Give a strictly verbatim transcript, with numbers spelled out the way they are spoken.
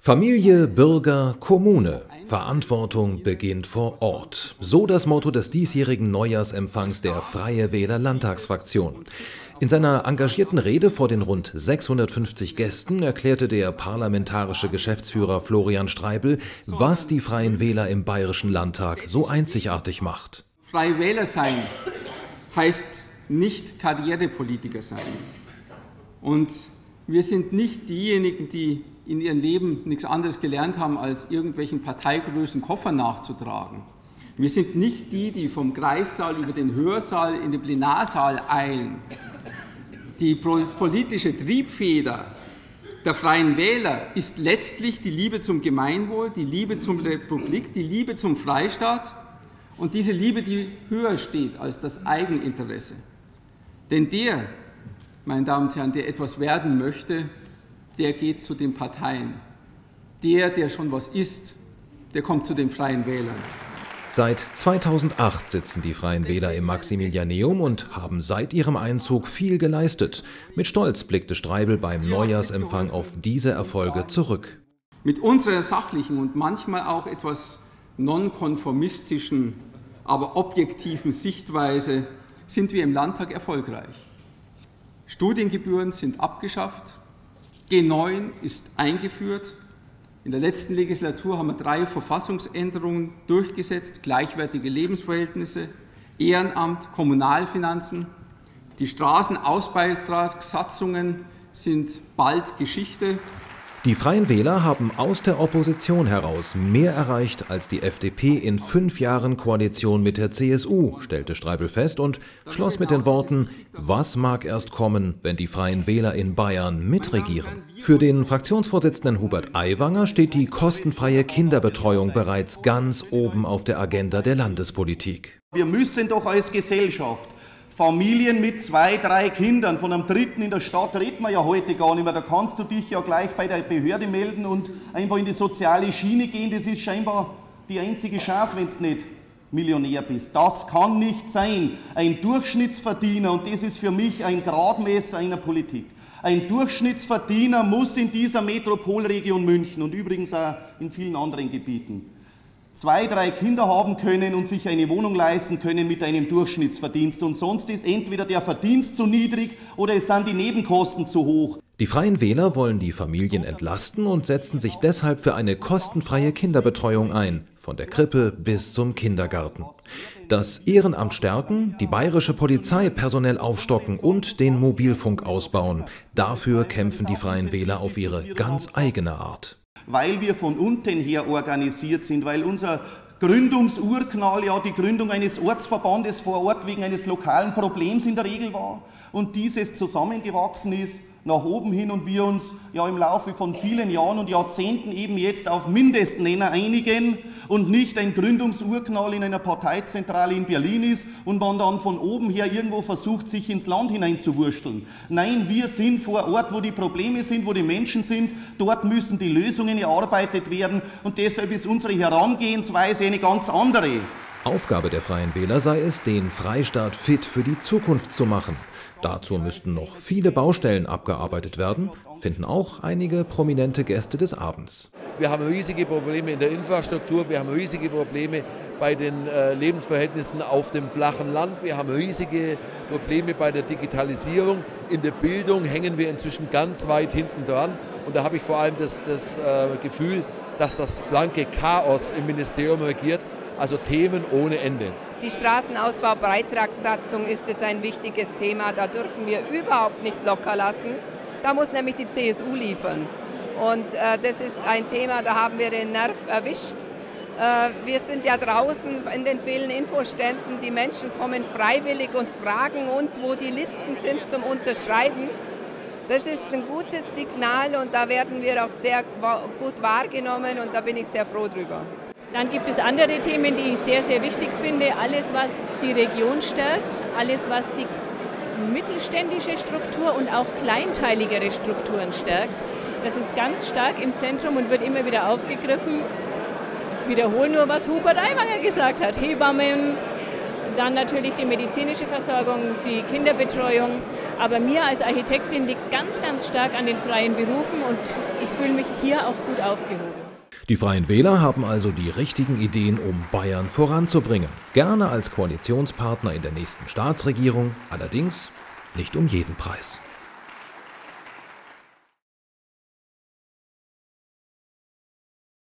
Familie, Bürger, Kommune. Verantwortung beginnt vor Ort. So das Motto des diesjährigen Neujahrsempfangs der Freie Wähler Landtagsfraktion. In seiner engagierten Rede vor den rund sechshundertfünfzig Gästen erklärte der parlamentarische Geschäftsführer Florian Streibel, was die Freien Wähler im Bayerischen Landtag so einzigartig macht. Freie Wähler sein heißt nicht Karrierepolitiker sein. Und wir sind nicht diejenigen, die in ihrem Leben nichts anderes gelernt haben, als irgendwelchen Parteigrößen Koffer nachzutragen. Wir sind nicht die, die vom Kreissaal über den Hörsaal in den Plenarsaal eilen. Die politische Triebfeder der Freien Wähler ist letztlich die Liebe zum Gemeinwohl, die Liebe zur Republik, die Liebe zum Freistaat und diese Liebe, die höher steht als das Eigeninteresse. Denn der, meine Damen und Herren, der etwas werden möchte, der geht zu den Parteien. Der, der schon was ist, der kommt zu den Freien Wählern. Seit zweitausendacht sitzen die Freien Wähler im Maximilianeum und haben seit ihrem Einzug viel geleistet. Mit Stolz blickte Streibel beim Neujahrsempfang auf diese Erfolge zurück. Mit unserer sachlichen und manchmal auch etwas nonkonformistischen, aber objektiven Sichtweise sind wir im Landtag erfolgreich. Studiengebühren sind abgeschafft, G neun ist eingeführt. In der letzten Legislatur haben wir drei Verfassungsänderungen durchgesetzt, gleichwertige Lebensverhältnisse, Ehrenamt, Kommunalfinanzen. Die Straßenausbeitragssatzungen sind bald Geschichte. Die Freien Wähler haben aus der Opposition heraus mehr erreicht als die F D P in fünf Jahren Koalition mit der C S U, stellte Streibel fest und schloss mit den Worten: Was mag erst kommen, wenn die Freien Wähler in Bayern mitregieren? Für den Fraktionsvorsitzenden Hubert Aiwanger steht die kostenfreie Kinderbetreuung bereits ganz oben auf der Agenda der Landespolitik. Wir müssen doch als Gesellschaft Familien mit zwei, drei Kindern, von einem dritten in der Stadt redet man ja heute gar nicht mehr. Da kannst du dich ja gleich bei der Behörde melden und einfach in die soziale Schiene gehen. Das ist scheinbar die einzige Chance, wenn du nicht Millionär bist. Das kann nicht sein. Ein Durchschnittsverdiener, und das ist für mich ein Gradmesser einer Politik, ein Durchschnittsverdiener muss in dieser Metropolregion München und übrigens auch in vielen anderen Gebieten zwei, drei Kinder haben können und sich eine Wohnung leisten können mit einem Durchschnittsverdienst. Und sonst ist entweder der Verdienst zu niedrig oder es sind die Nebenkosten zu hoch. Die Freien Wähler wollen die Familien entlasten und setzen sich deshalb für eine kostenfreie Kinderbetreuung ein, von der Krippe bis zum Kindergarten. Das Ehrenamt stärken, die bayerische Polizei personell aufstocken und den Mobilfunk ausbauen. Dafür kämpfen die Freien Wähler auf ihre ganz eigene Art. Weil wir von unten her organisiert sind, weil unser Gründungsurknall ja die Gründung eines Ortsverbandes vor Ort wegen eines lokalen Problems in der Regel war und dieses zusammengewachsen ist nach oben hin und wir uns ja im Laufe von vielen Jahren und Jahrzehnten eben jetzt auf Mindestnenner einigen und nicht ein Gründungsurknall in einer Parteizentrale in Berlin ist und man dann von oben her irgendwo versucht, sich ins Land hineinzuwursteln. Nein, wir sind vor Ort, wo die Probleme sind, wo die Menschen sind, dort müssen die Lösungen erarbeitet werden und deshalb ist unsere Herangehensweise eine ganz andere. Aufgabe der Freien Wähler sei es, den Freistaat fit für die Zukunft zu machen. Dazu müssten noch viele Baustellen abgearbeitet werden, finden auch einige prominente Gäste des Abends. Wir haben riesige Probleme in der Infrastruktur, wir haben riesige Probleme bei den äh, Lebensverhältnissen auf dem flachen Land, wir haben riesige Probleme bei der Digitalisierung. In der Bildung hängen wir inzwischen ganz weit hinten dran und da habe ich vor allem das, das äh, Gefühl, dass das blanke Chaos im Ministerium regiert. Also Themen ohne Ende. Die Straßenausbau-Beitragssatzung ist jetzt ein wichtiges Thema. Da dürfen wir überhaupt nicht locker lassen. Da muss nämlich die C S U liefern. Und äh, das ist ein Thema, da haben wir den Nerv erwischt. Äh, wir sind ja draußen in den vielen Infoständen. Die Menschen kommen freiwillig und fragen uns, wo die Listen sind zum Unterschreiben. Das ist ein gutes Signal und da werden wir auch sehr gut wahrgenommen und da bin ich sehr froh drüber. Dann gibt es andere Themen, die ich sehr, sehr wichtig finde. Alles, was die Region stärkt, alles, was die mittelständische Struktur und auch kleinteiligere Strukturen stärkt. Das ist ganz stark im Zentrum und wird immer wieder aufgegriffen. Ich wiederhole nur, was Hubert Aiwanger gesagt hat. Hebammen, Dann natürlich die medizinische Versorgung, die Kinderbetreuung. Aber mir als Architektin liegt ganz, ganz stark an den freien Berufen und ich fühle mich hier auch gut aufgehoben. Die Freien Wähler haben also die richtigen Ideen, um Bayern voranzubringen. Gerne als Koalitionspartner in der nächsten Staatsregierung, allerdings nicht um jeden Preis.